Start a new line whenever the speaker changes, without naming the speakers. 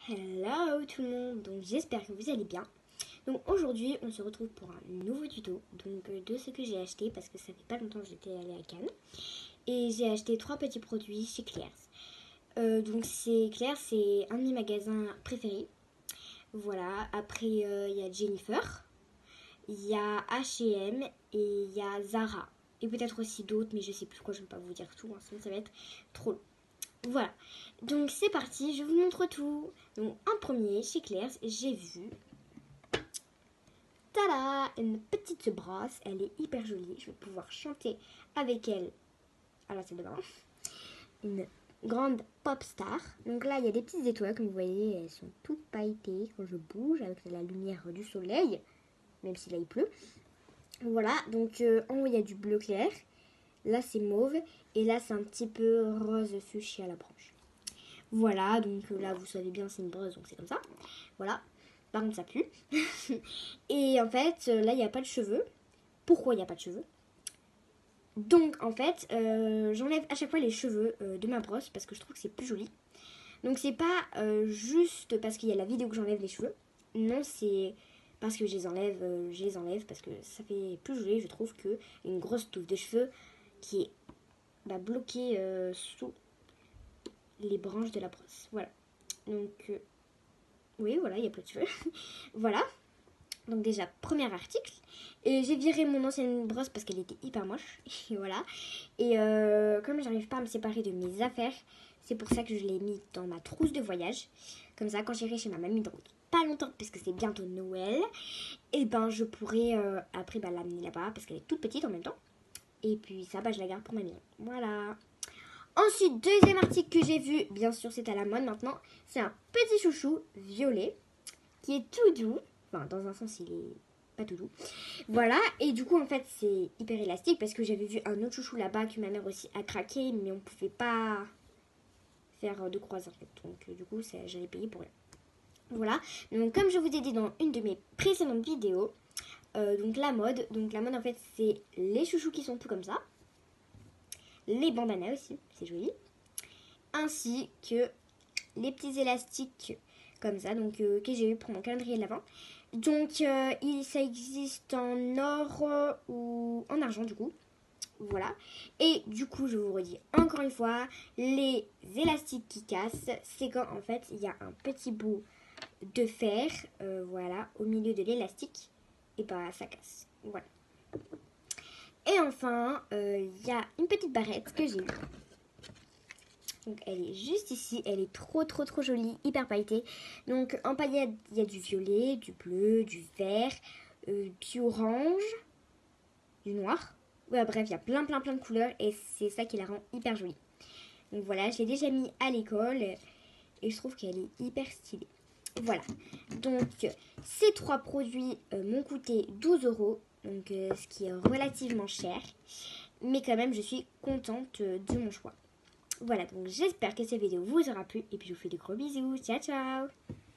Hello tout le monde, donc j'espère que vous allez bien. Donc aujourd'hui on se retrouve pour un nouveau tuto de ce que j'ai acheté parce que ça fait pas longtemps que j'étais allée à Cannes. Et j'ai acheté 3 petits produits chez Claire's. Donc Claire's, c'est un de mes magasins préférés. Voilà, après il y a Jennifer, il y a H&M et il y a Zara. Et peut-être aussi d'autres mais je sais plus quoi, je ne vais pas vous dire tout, hein, sinon ça va être trop long. Voilà, donc c'est parti, je vous montre tout. Donc en premier, chez Claire's, j'ai vu, tada, une petite brosse, elle est hyper jolie, je vais pouvoir chanter avec elle à la salle de bain. Une grande pop star, donc là il y a des petites étoiles, comme vous voyez, elles sont toutes pailletées quand je bouge avec la lumière du soleil, même si là il pleut. Voilà, donc en haut il y a du bleu clair, là c'est mauve, et là c'est un petit peu rose fuchsia à la branche. Voilà, donc là vous savez bien c'est une brosse, donc c'est comme ça. Voilà, par contre ça pue. Et en fait là il n'y a pas de cheveux. Pourquoi il n'y a pas de cheveux? Donc en fait j'enlève à chaque fois les cheveux de ma brosse parce que je trouve que c'est plus joli. Donc c'est pas juste parce qu'il y a la vidéo que j'enlève les cheveux. Non, c'est parce que je les enlève parce que ça fait plus joli, je trouve, que une grosse touffe de cheveux qui est bloquée sous les branches de la brosse. Voilà. Donc, oui, voilà, il n'y a pas de cheveux. Voilà. Donc déjà, premier article. Et j'ai viré mon ancienne brosse parce qu'elle était hyper moche. Et voilà. Et comme j'arrive pas à me séparer de mes affaires, c'est pour ça que je l'ai mis dans ma trousse de voyage. Comme ça, quand j'irai chez ma mamie dans pas longtemps, parce que c'est bientôt Noël, et ben je pourrai après l'amener là-bas parce qu'elle est toute petite en même temps. Et puis ça, je la garde pour ma maison. Voilà. Ensuite, deuxième article que j'ai vu, bien sûr c'est à la mode maintenant, c'est un petit chouchou violet qui est tout doux. Enfin, dans un sens, il est pas tout doux. Voilà, et du coup, en fait, c'est hyper élastique parce que j'avais vu un autre chouchou là-bas que ma mère aussi a craqué, mais on pouvait pas faire de croise en fait. Donc, du coup, j'allais payer pour rien. Voilà, donc comme je vous ai dit dans une de mes précédentes vidéos, donc la mode en fait, c'est les chouchous qui sont tout comme ça. Les bandanas aussi, c'est joli. Ainsi que les petits élastiques comme ça, donc que j'ai eu pour mon calendrier de l'Avent. Donc ça existe en or ou en argent du coup. Voilà. Et du coup, je vous redis encore une fois, les élastiques qui cassent, c'est quand en fait il y a un petit bout de fer, voilà, au milieu de l'élastique, et ça casse. Voilà. Et enfin, il y a une petite barrette que j'ai eue. Donc elle est juste ici, elle est trop jolie, hyper pailletée. Donc en paillettes, il y a du violet, du bleu, du vert, du orange, du noir. Ouais, bref, il y a plein de couleurs et c'est ça qui la rend hyper jolie. Donc voilà, je l'ai déjà mis à l'école et je trouve qu'elle est hyper stylée. Voilà, donc ces 3 produits m'ont coûté 12 €, donc ce qui est relativement cher. Mais quand même, je suis contente de mon choix. Voilà, donc j'espère que cette vidéo vous aura plu et puis je vous fais de gros bisous. Ciao, ciao!